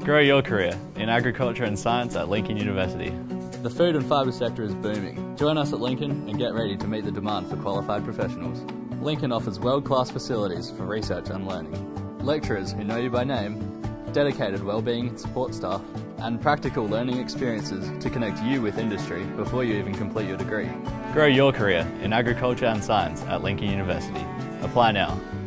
Grow your career in agriculture and science at Lincoln University. The food and fibre sector is booming. Join us at Lincoln and get ready to meet the demand for qualified professionals. Lincoln offers world-class facilities for research and learning, lecturers who know you by name, dedicated wellbeing and support staff, and practical learning experiences to connect you with industry before you even complete your degree. Grow your career in agriculture and science at Lincoln University. Apply now.